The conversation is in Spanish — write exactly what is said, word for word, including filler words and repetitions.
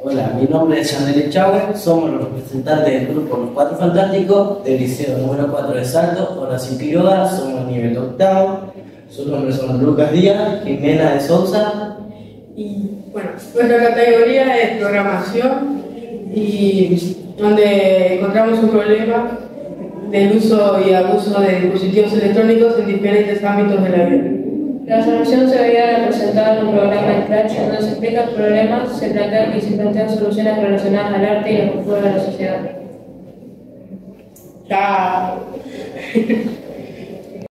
Hola, mi nombre es Yandel Chávez, somos los representantes del grupo Los Cuatro Fantásticos del Liceo número cuatro de Salto, Horacio Quiroga, somos nivel octavo, sus nombres son Lucas Díaz, Jimena de Sousa. Y bueno, nuestra categoría es programación y donde encontramos un problema del uso y abuso de dispositivos electrónicos en diferentes ámbitos de la vida. La solución se veía representada en un programa en Scratch donde se explican problemas, se plantean y se plantean soluciones relacionadas al arte y al futuro de la sociedad. Chao.